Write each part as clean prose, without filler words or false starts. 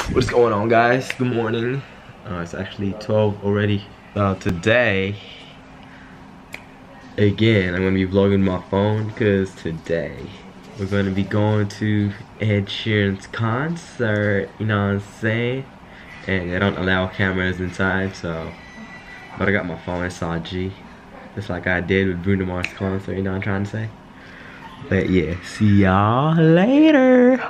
What's going on, guys? Good morning. It's actually 12 already. Today, again, I'm gonna be vlogging my phone because today we're gonna be going to Ed Sheeran's concert. You know what I'm saying? And they don't allow cameras inside, so. But I got my phone inside G, just like I did with Bruno Mars concert. You know what I'm trying to say? But yeah, see y'all later.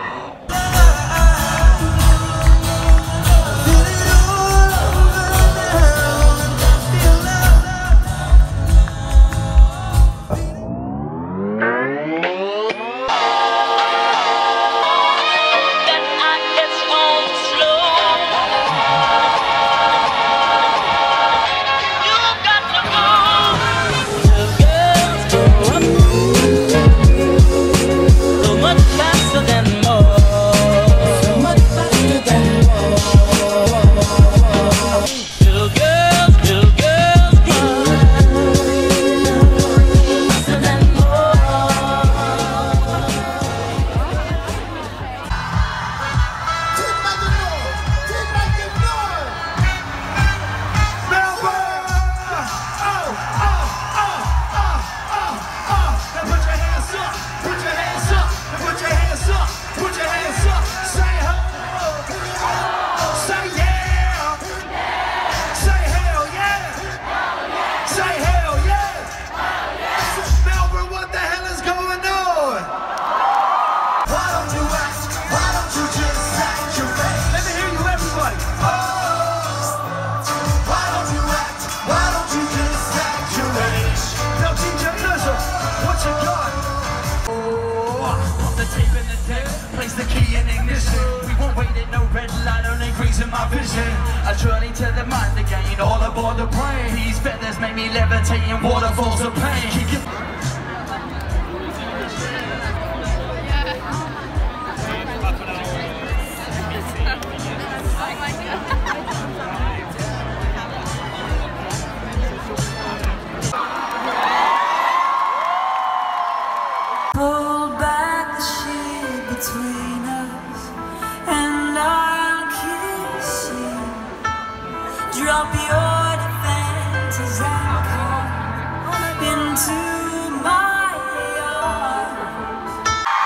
The key in ignition. We won't wait at no red light on increasing my vision. A journey to the mind again, all aboard the brain. These feathers make me levitate in waterfalls of pain. Keep your pull back the sheet between us, and I'll kiss you. Drop your defenses and come into my arms.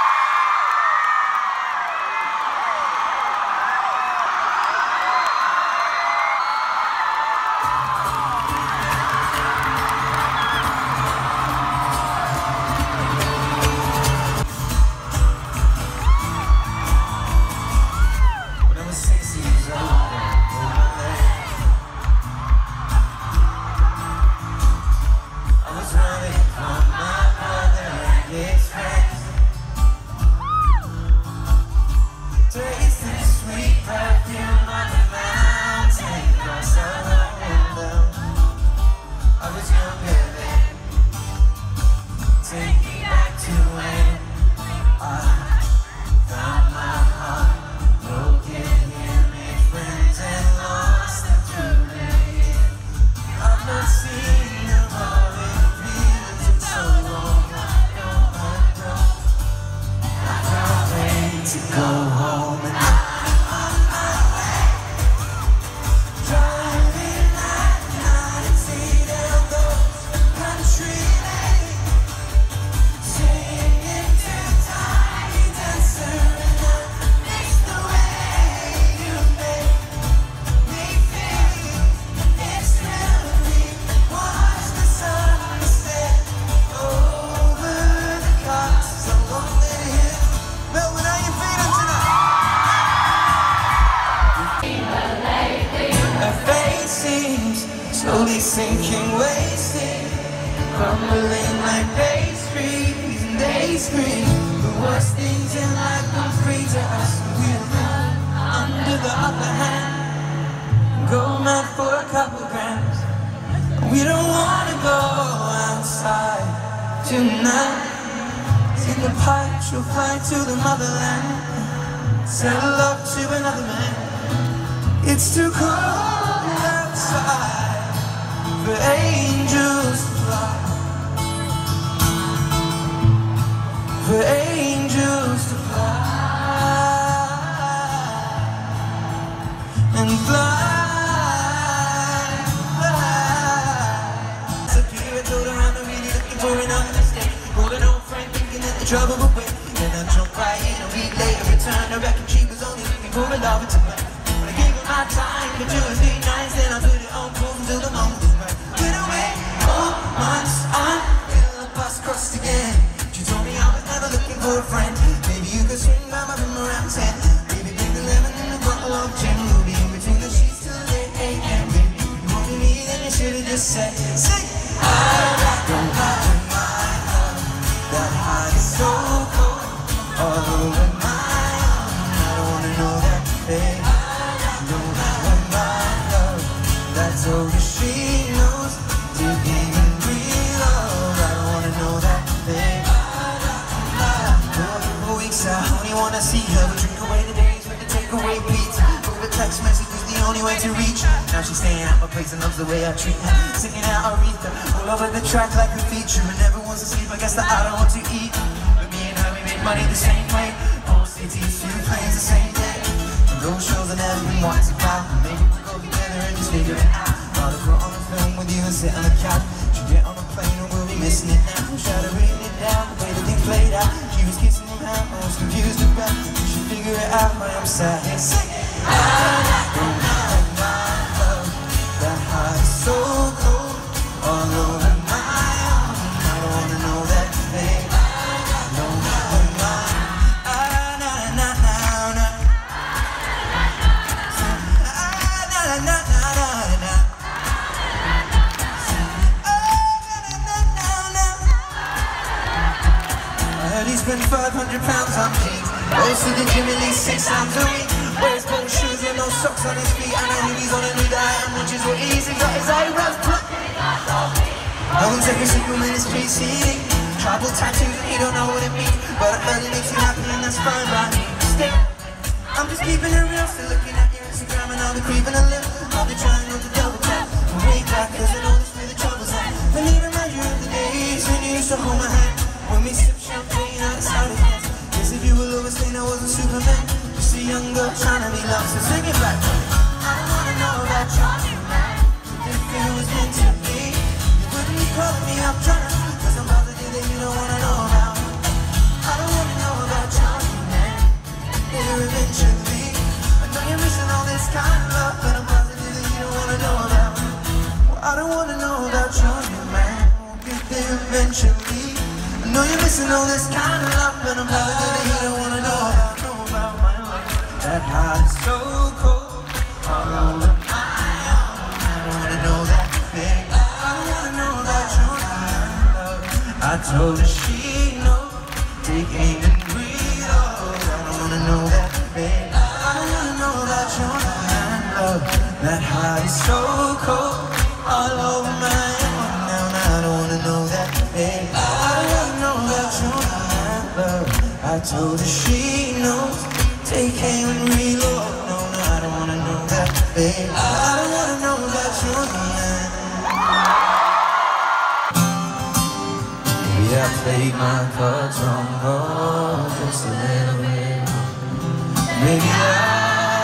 slowly sinking, wasting, crumbling like pastries, and they scream the worst things in life come free to us. We'll run under the upper hand, go mad for a couple grams. We don't wanna go outside tonight. In the pipe, she'll fly to the motherland, settle up to another man. It's too cold outside for angels to fly, for angels to fly. Disappear, I told her I'm not really looking for another mistake. Holding on friend, thinking that the trouble would wait. Then I jumped right in a week later, returned her back and she was only looking for a lover to play. When I gave her my time for 2 or 3 nights, then I put it on pause until the moment was right. Went away 4 months on, till the bus crossed again. She told me I was never looking for a friend. Maybe you could swing by my room around 10. Baby, bring the lemon and a bottle of gin. We'll be in between the sheets till 8 a.m. Baby, you wanted me, then you should've just said, say, I don't mind my love. That heart is so cold, all over my arm. I don't wanna know that, babe. Don't mind my love. That's all that she knows. Deep in real love. I don't wanna know that, babe. For weeks I only wanna see her. We drink away the days with the takeaway beats. Over text message was the only way to reach her. Now she's staying at my place and loves the way I treat her. Singing out Aretha, all over the track like a feature. And never wants to sleep, I guess that I don't want to eat. But me and her, we make money the same way. Whole cities, 2 planes the same day. And those shows I never been wanting to buy. Maybe we'll go together and just figure it out. Rather put on a film with you and sit on the couch. She get on a plane and we'll be missing it now. Try to write it down, the way the thing played out. She was kissing him out, I was confused about. You should figure it out, but I'm sad. I don't mind my love. That heart is so cold, all over my arm. I don't wanna know that, babe. Don't mind my he spent £500 on jeans. Goes to the gym at least 6 times a week. Wears both shoes and no socks on his feet. I know he's on a new diet and watches what he eats. He's got his eyebrows plucked. No one's every single minute's PCD. Tribal tattoos and he don't know what it means. But I heard it makes you happy and that's fine by me. Still, I'm just keeping it real. Still looking at your Instagram and I'll be creeping a little. I'll be trying not to double tap. Way back cause I know this where the trouble's at. Don't even measure of the days when you used to hold my hand. When we sip champagne outside again. Guess if you were overstaying I wasn't Superman. Just a young girl trying to be loved. So sing it back. I don't wanna know about you, man. If it was meant to be, you wouldn't be calling me up trying to. Cause I'm about to do that you don't wanna know about. I don't wanna know about you, man. It'll eventually. I know you're missing all this kind of love, but I'm about to do that you don't wanna know about. Well, I don't wanna know about you, man. We'll get there eventually. I know you're missing all this kind of love, but I'm about to do that you don't wanna know about my life. That heart is so cold, all over my arm. I don't wanna know that, babe. I don't wanna know about your love. I told her she knows. Take aim and breathe. Oh, I don't wanna know that, babe. I don't wanna know about your love. That heart is so cold, all over my arm. Now I don't wanna know that, babe. I don't wanna know about your love. I told her she knows. Take aim and reload. No, I don't wanna know that, babe. I don't wanna know about your man. Maybe I played my cards wrong, oh, just a little bit. Maybe I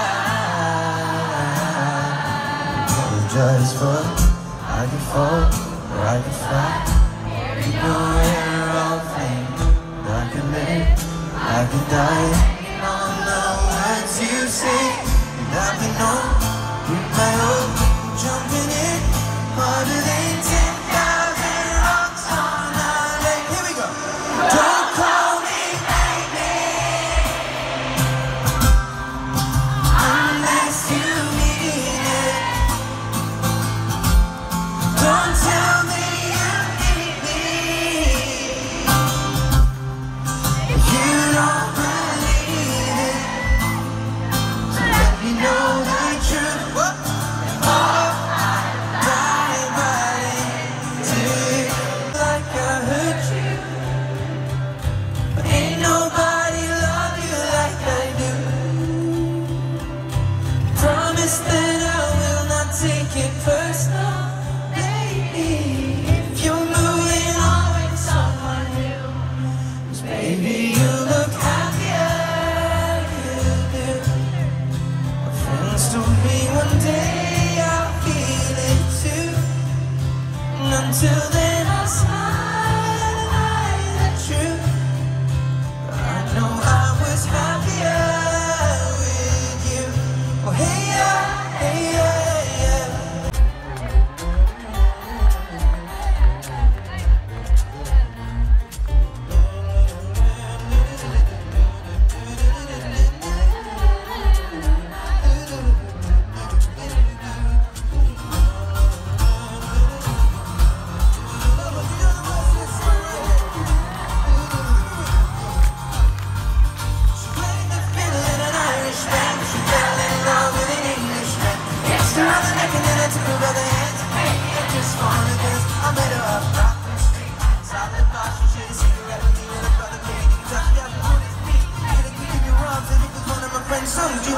apologize for I could fall or I could fly. You know where all things I could live, I could die. You say, and I've been on with my own, jumping in harder than 10,000 rocks on a lake. Here we go. Don't call me baby unless you mean it. Don't tell me you need me. You don't believe it. You know the truth. What? Oh, bye, take like I hurt you. But ain't nobody love you like I do. Promise that I will not take it personal, baby. If you're moving on with someone new, 'cause baby you look happier, you do. Friends told me when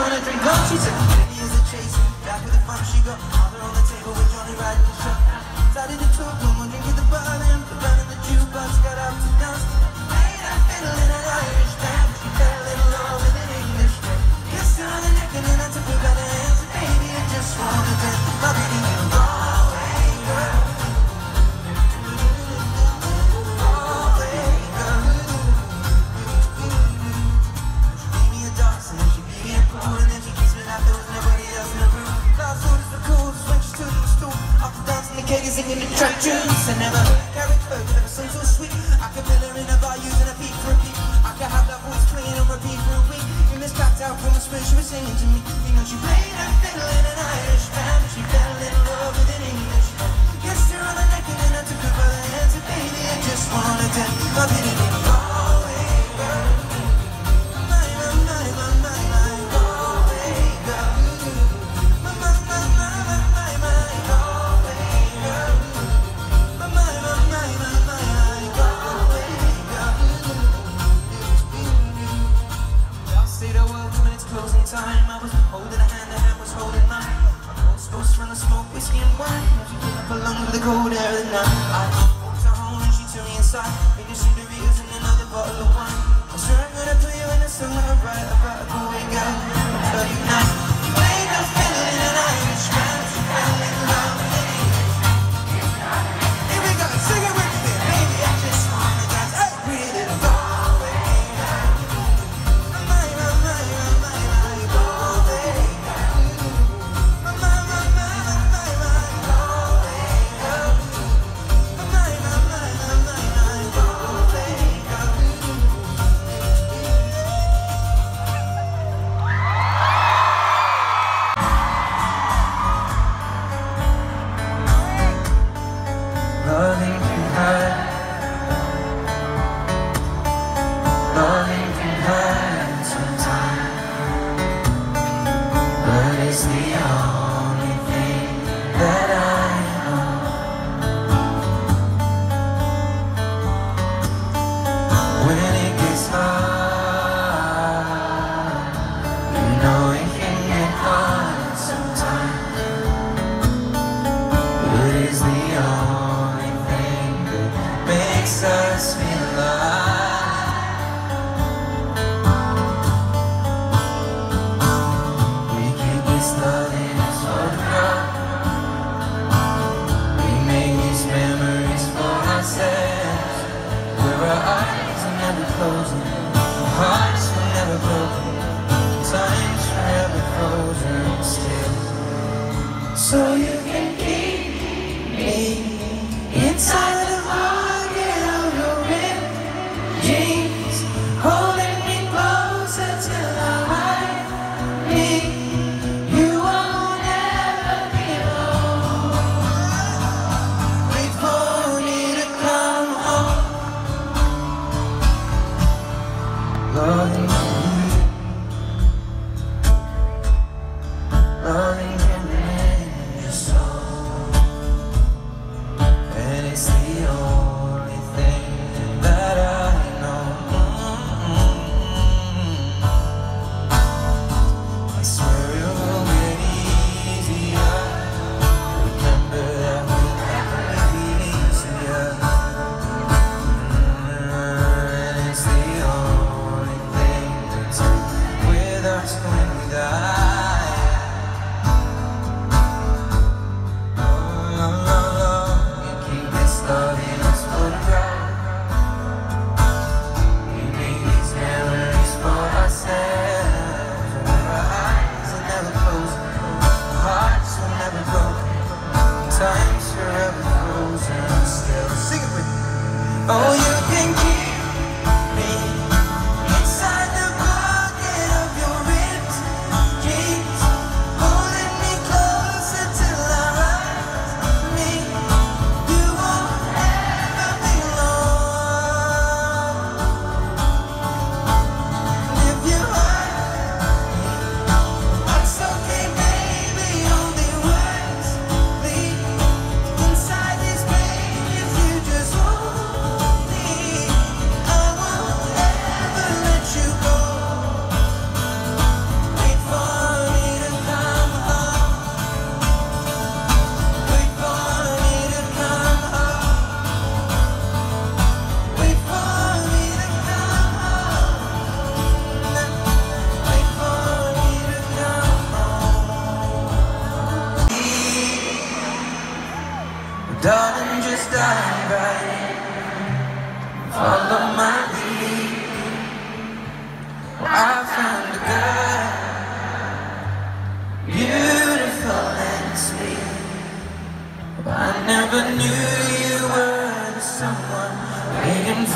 wanna drink on. She said, "Baby is a chaser." Back with the fun, she got mother on the table with Johnny riding the shot. Started to talk, no more drink at the bar, then put down in the jukebox, got up to dance. Played a fiddle in an Irish band. She fell in love with an English man. Kissed her on the neck and then I took her by the hands. Baby, I just wanna dance. My baby, you go away, girl. Singing the track tunes I never carried her, never sung so sweet. I could feel her in a bar using a beat for a beat. I could have that voice playing on repeat for a week. In this packed out from the space she was singing to me. You know she played a fiddle in an Irish band. She fell in love with an English man. Kissed her on the neck and then I took her by the hands. And baby, I just wanna tell you my pity didn't go away, girl. My, go away, girl. My, go away, girl. Closing time, I was holding a hand was holding mine. I was supposed to run the smoke, whiskey and wine. She came up along with the cold air of the night. I walked her home and she took me inside. Made the chandeliers and another bottle of wine. I swear I'm gonna put you in a song I write about a boy girl. I'll tell you now. You ain't no fiddle in an Irish band. She fell in love with an English man. Here we go, sing it with me, baby. I just wanna dance. Hey, pretty little girl.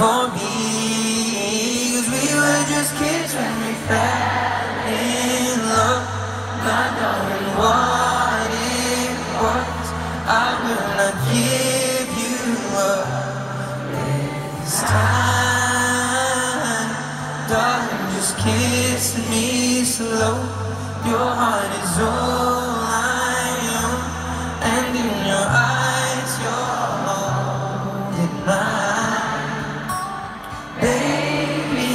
for me, 'cause we were just kids when we fell in love, not knowing what it was. I will not give you up this time, darling, just kiss me slow. Your heart is all I own, and in your eyes you're holding mine. Baby,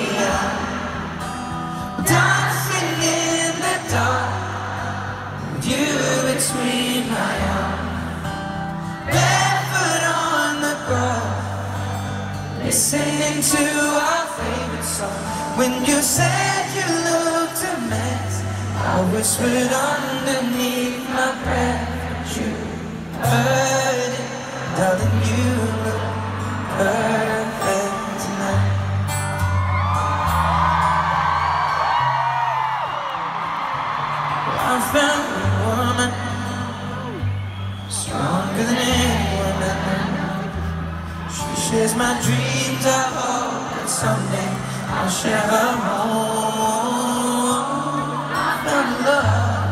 I'm dancing in the dark with you between my arms, barefoot on the grass, listening to our favorite song. When you said you looked a mess, I whispered underneath my breath, but you heard it, darling, you look perfect tonight. I found a woman stronger than anyone I know. She shares my dreams. I hope that someday I'll share her home. I found love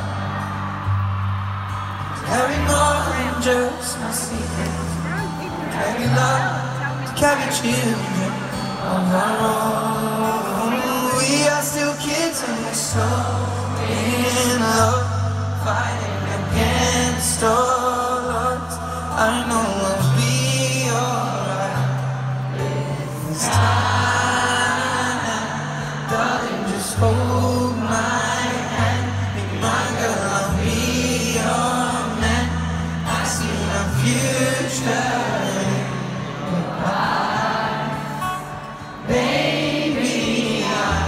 to carry more than just my secrets, to carry love, to carry children of our own. We are still kids and we're so in love, fighting against all odds. I know we'll be alright this time, darling, just hold my hand, be my girl, I'll be your man. I see my future in your eyes, baby. I'm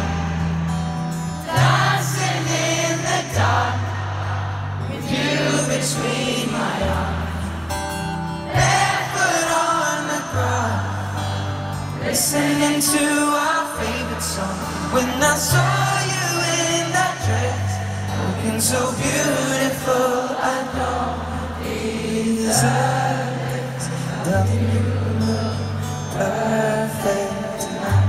dancing in the dark with you between my arms, barefoot on the grass, listening to our favorite song. When I saw you in that dress, looking so beautiful, I don't deserve it. Darling, you look perfect tonight.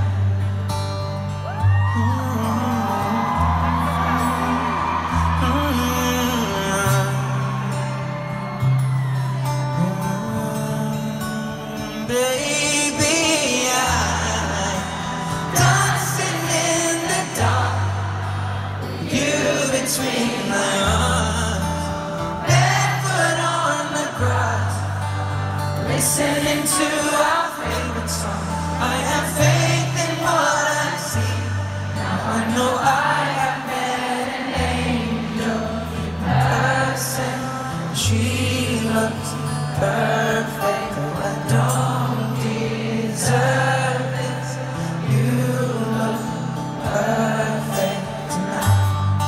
Baby, I'm dancing in the dark, you between my arms, barefoot on the grass, listening to our favorite song. I have faith in what I see. Now I know I have met an angel in person. She looks perfect, though I don't deserve this. You look perfect tonight.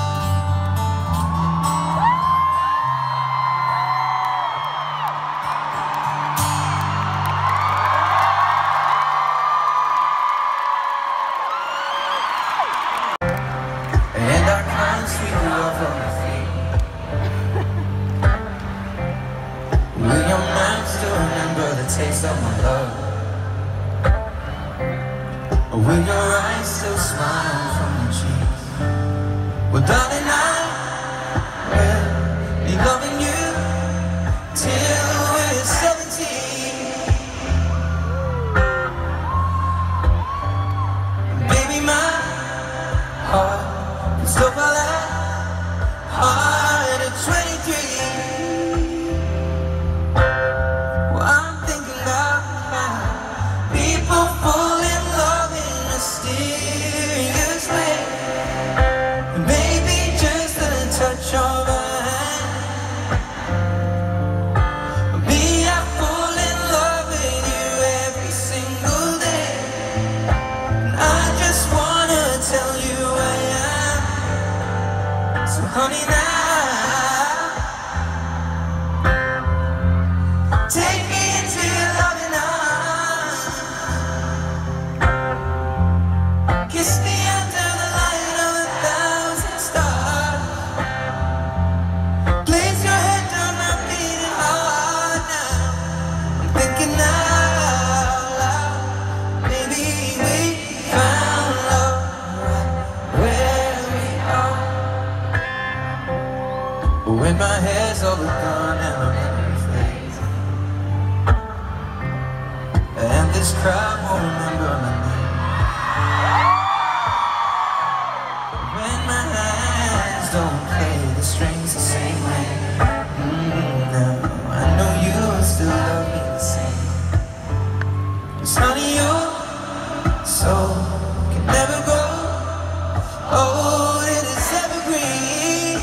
And I can't sweet love on my feet. Will your mind still remember the taste of my love? Or will your eyes still smile from your cheeks? Well, darling, I will be loving you till we're 17. Baby, my heart can still fall out hard at 23. Well, I'm thinking about how people fall in love in mysterious ways. And maybe just a touch of a hand. Me, I fall in love with you every single day. And I just wanna tell you I am. So honey, now take me into your loving arms, kiss me under the light of 1,000 stars. Place your head on my beating heart now. I'm thinking out loud. when my hair's all gone and I'm in place, and this crowd won't remember my name, when my hands don't play the strings the same way. Now I know you'll still love me the same, 'cause honey, your soul can never go old, it is evergreen.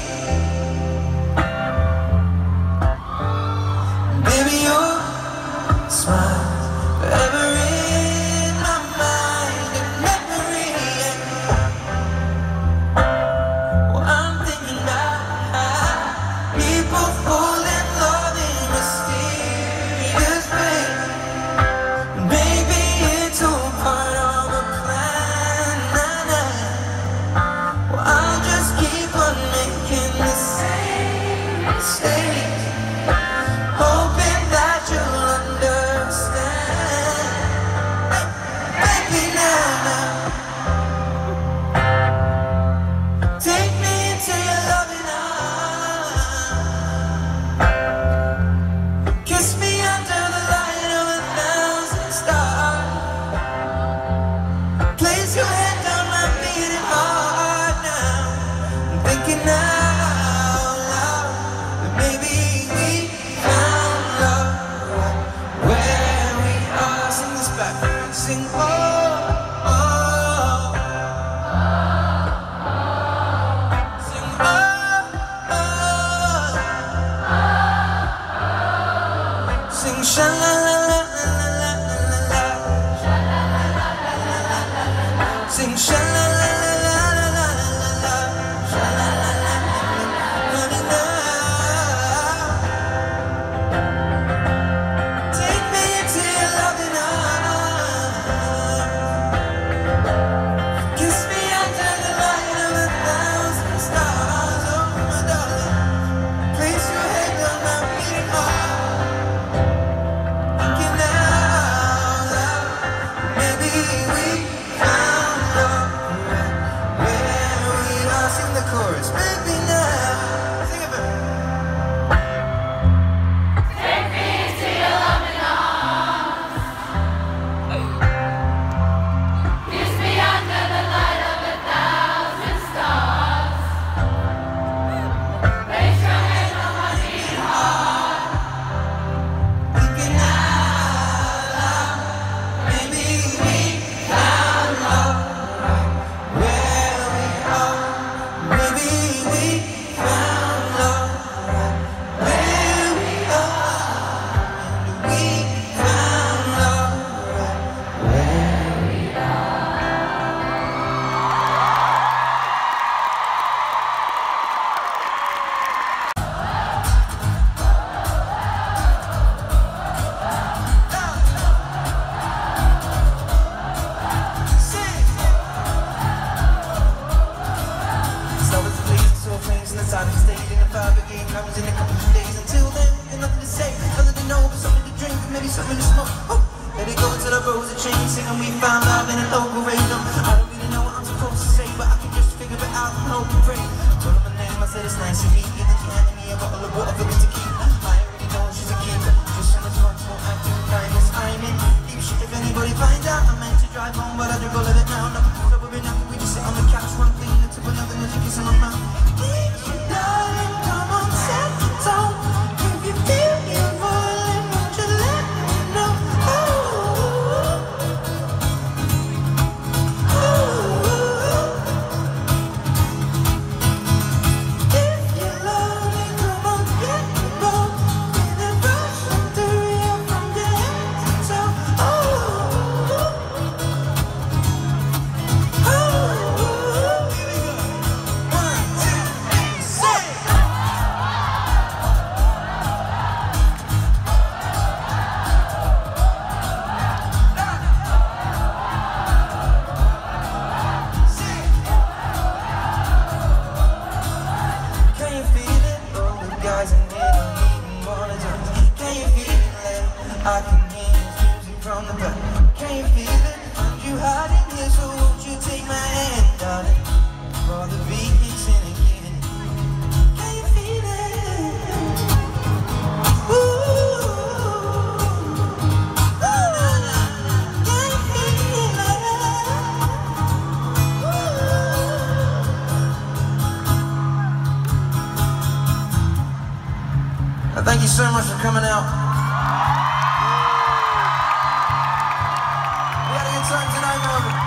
Baby, your smile forever in my mind and memory. Well, I'm thinking about how people fall in love in mysterious ways. Maybe it's all part of a plan. Well, I'll just keep on making the same mistakes, hoping that you'll understand. Baby, now, take me into your loving arms. Kiss me under the light of 1,000 stars. Place your hand on my beating heart now. I'm thinking out loud that maybe we found love right where we are. Sing this back. Sing oh, oh. Sing oh, oh. Sing sha la la la la la la la la. Sing sha la la la la la la la la. Sha la la la la la la. Take me into your loving arms. Kiss me under the light of 1,000 stars. Oh my darling, place your head on my beating heart. Thinking out loud, maybe we found love right where we are. Sing the chorus, baby, now. Sing it, baby. Thinking out loud, maybe we found love right where we are. Maybe we found love right where we are. We found love right where we are. So it's blazing, so flames in the side of the stage, and the fire brigade comes in a couple of days. Until then, there's nothing to say, other than know something to drink, maybe something to smoke. Oh, let it go until the rose are changed, singing we found love in a local radio. I don't really know what I'm supposed to say, but I can just figure it out and hope and pray. Told her my name, I said it's nice to meet you. Then she handed me a bottle of water for me to keep. I already know she's a keeper, just so much fun, won't act too kindness. I'm in deep shit if anybody finds out. I meant to drive home, but I do go live it now. No, so we're enough, we just sit on the couch, one thing into another, and she kiss on my mouth. Darling, come on, set the tone. If you feel you're falling, won't you let me know? If you love Thank you so much for coming out. We had a good time tonight, Melbourne.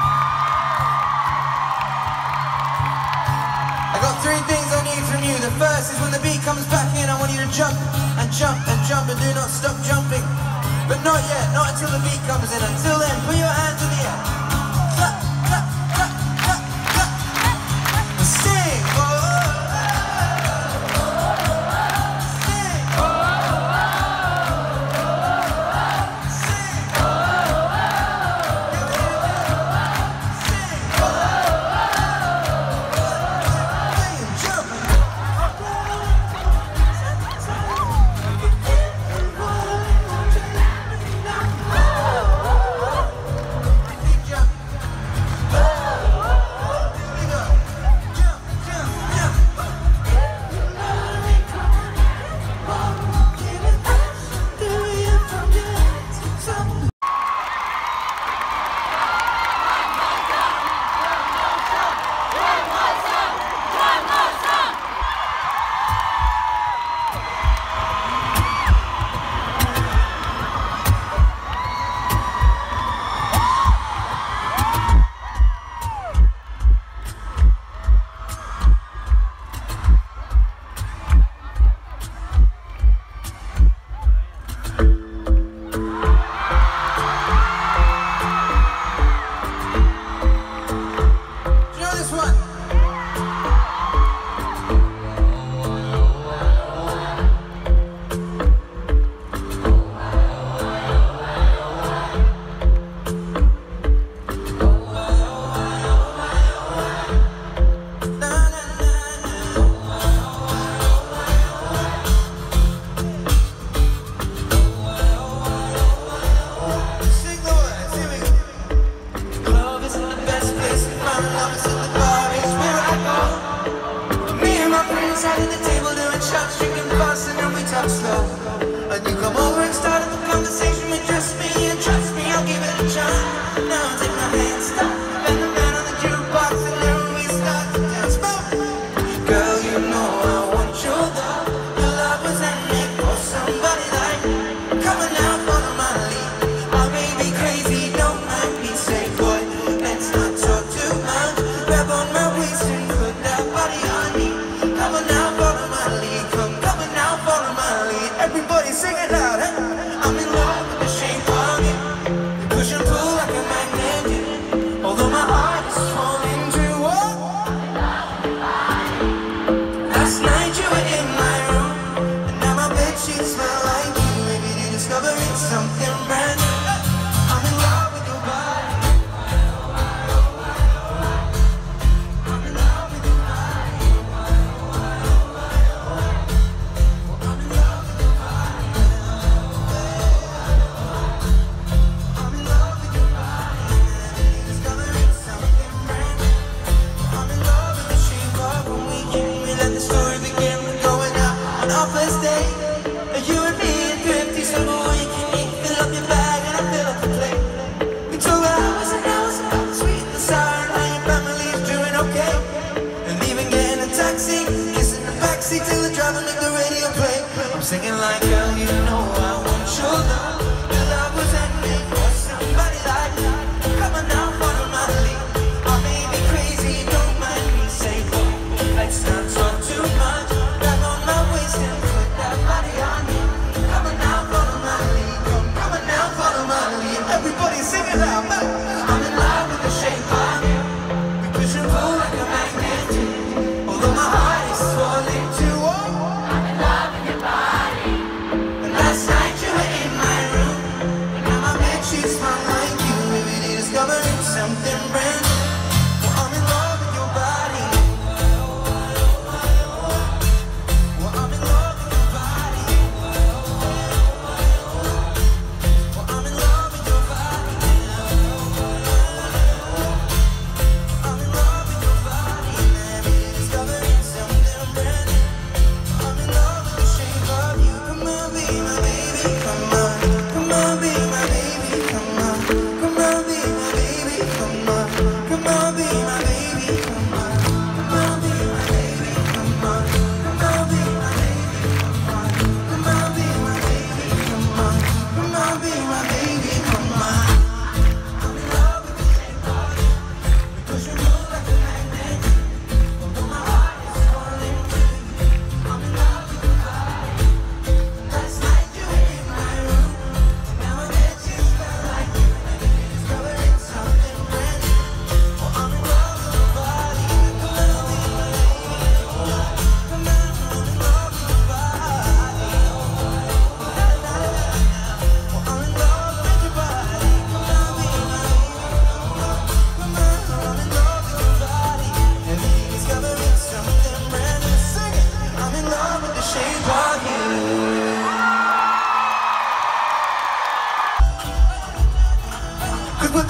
I got 3 things I need from you. The first is when the beat comes back in, I want you to jump and jump and jump and do not stop jumping. But not yet, not until the beat comes in. Until then, put your hands in the air. Clap, clap, clap, clap, clap. And sing. Oh, oh, oh. Sing. Oh, oh, oh. Sing. Oh, oh, oh. Sing. Oh, oh, oh. Jump. Slow. And you come over and start up a conversation with just me, and trust me, I'll give it a try. Now take my hand, stop, and the man on the jukebox, and then we start to dance. Girl, you know I want your love. Your love was handmade for somebody like me. Come on now, follow my lead. I may be crazy, don't mind me. Say, boy, let's not talk too much. Grab on my waist and put that body on me. Come on now, follow my lead. Come on now, follow my lead. Everybody sing it loud, huh? I'm in love with the shape of you. You push and pull like a magnet, yeah. Although my heart is falling too. Last night you were in my room, and now my bedsheets smell like you. Maybe you're discovering something brand new. I'm in love with your body. I'm in love with your body. I'm in love with your body. I'm in love with your body. Maybe you're discovering something brand new. I'm in love with the shape of when we can. We let the story begin. We're going out on our first date. You and me and 50, so boy, you can eat. Fill up your bag and I fill up the plate. We talk hours and hours about the sweet and the sour and how your family's doing okay. And even getting a taxi, kissing the backseat till the driver make the radio play. I'm singing like, girl, you know I want your love. Your love was handmade for somebody like me. Come on now, follow my lead. I may be crazy, don't mind me. Say, boy, let's not talk too much. Grab on my waist and put that body on me. Come on now, follow my lead. Come on now, follow my lead. Everybody sing it loud. I'm in love with the shape of you. We push and pull like a magnet. Although my heart is falling too. I'm in love with your body. And last night you were in my room, and now my bedsheets smell like you. Maybe they discovering something brand new. Well, I'm in love with your body. Well, I'm in love with your body. Well, I'm in love with your body. I'm in love with your body. Maybe they're discovering something.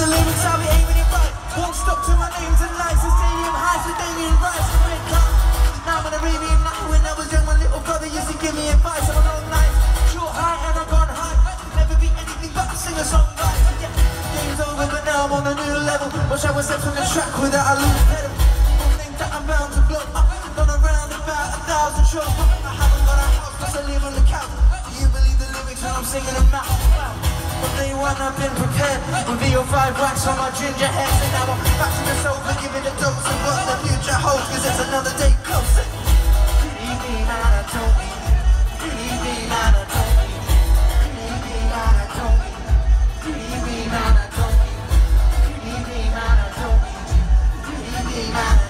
lyrics, I'll be aiming it right. Won't stop till my name's in lights. The stadium highs with Damien Rice and red car. Now I'm an Arabian night. When I was young, my little brother used to give me advice on a long night. Short high and I've gone high. Never be anything but a singer-song guy. Yeah, game's over, but now I'm on a new level. Wish I was steps on the track without a loose pedal. People think that I'm bound to blow up. Done around about 1,000 shows, but I haven't got a house, cause I live on the couch. Do you believe the lyrics when I'm singing them out? From day one I've been prepared with VO5 wax on my ginger hair. So now I'm back to the sofa, giving a dose of what the future holds, cause it's another day closer. Good evening, Anatomy. Good evening, Anatomy. Good evening, Anatomy. Good evening, Anatomy. Good evening, Anatomy. Good evening, Anatomy.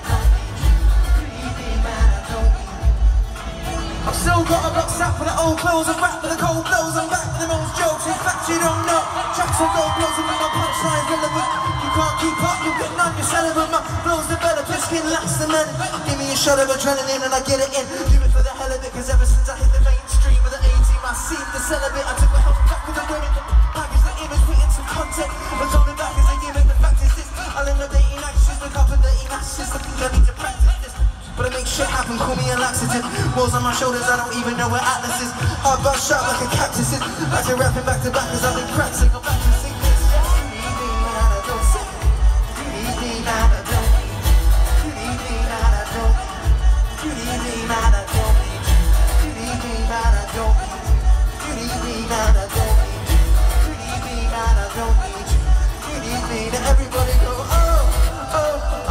I've still got a box up for the old clothes and back for the cold blows. I'm back for the most jokes, in fact you don't know. Tracks on gold blows and my punchlines relevant. You can't keep up, you're getting on your celibate. My flows develop, your skin lacks the man. Give me a shot of adrenaline and I get it in. Do it for the hell of it, cause ever since I hit the mainstream with the A-team I seem to celebrate. I took my health back with the women. Package the image, put in some content. But told it back as a gimmick, the fact is this. I'll end up dating actresses, look up and dirty matches. I think I need to practice this. But I make shit happen, call me a laxative. Walls on my shoulders, I don't even know where Atlas is. Hard bust shot like a cactus is. Back to rapping back to back, cause I've been practicing. I'm back to sing this. Good evening, man, I don't sing. Good evening, man, I don't. Good evening, man, I don't. Good evening, man, I don't. Good evening, man, I don't. Good evening, man, I don't. Good evening, man, I don't. Good evening, everybody go, oh, oh, oh.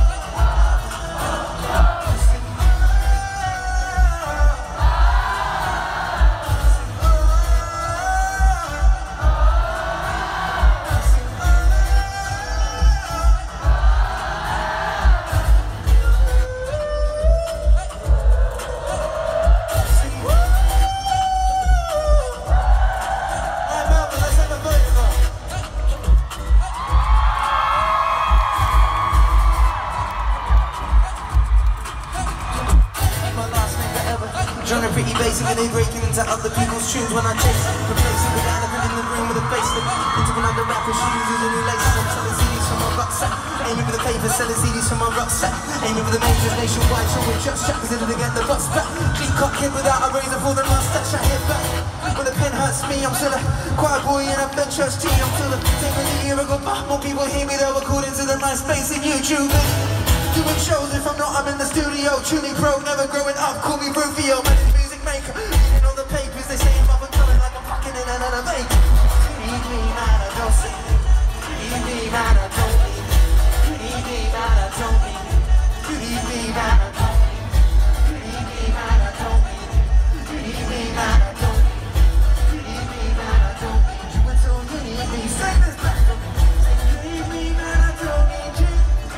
Genre pretty basic and they breaking into other people's tunes when I chase it. Replace it with elephant in the room with a facelift. Into another rapper, she uses a new laces. I'm selling CDs from my rucksack. Aiming for the paper, selling CDs from my rucksack. Aiming for the majors nationwide, so we're just trackers in to get the bus back. Clean cut kid without a razor for the mustache. I hit back. When the pen hurts me, I'm still a quiet boy in a bed church tea. I'm still a same as a year ago, but more people hear me though according to the MySpace and YouTube. Doing shows, if I'm not, I'm in the studio. Truly pro, never growing up, call me Rufio. Man, it's music maker, reading all the papers. They say I'm up and coming like I'm fucking in an elevator. Good evening, man, I don't sing. Good evening, man, I don't mean. Good evening, man, I don't mean. Good evening, man, I don't mean. Good evening, man, I don't mean. Good evening, man, I don't mean. Good evening, man, I don't mean. You went so good evening, sing this back to me. Say good evening, man, I don't need you.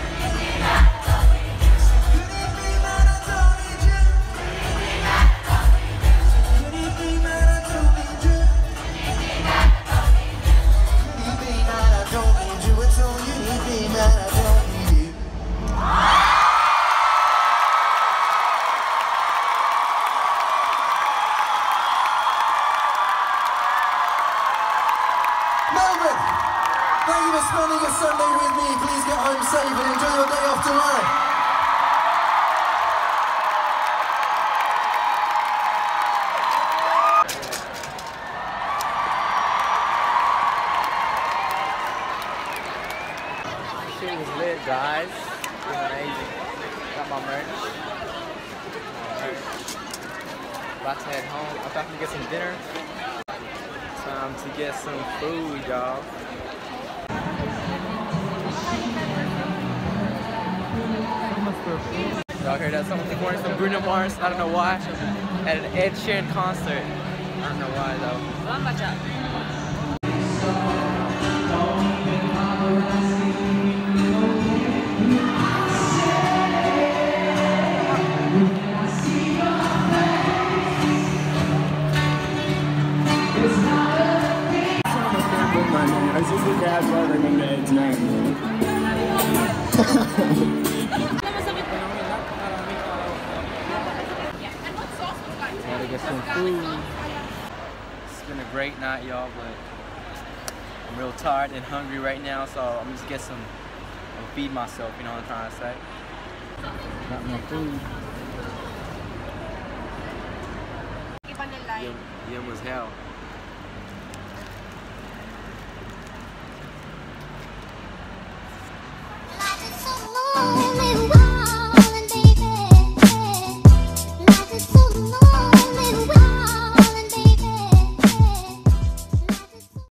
Melbourne, thank you for spending a Sunday with me. Please get home safe and enjoy your day off tomorrow. Shit was lit, guys. It was amazing. Got my merch. About to head home. I'm about to get some dinner. Time to get some food, y'all. Y'all heard that? Someone recording some Bruno Mars. I don't know why. At an Ed Sheeran concert. I don't know why though. I just the gas running in the edge now. Gotta get some food. It's been a great night, y'all, but I'm real tired and hungry right now, so I'm just get some, I'll feed myself, you know what I'm trying to say? Got my food. Yum as hell.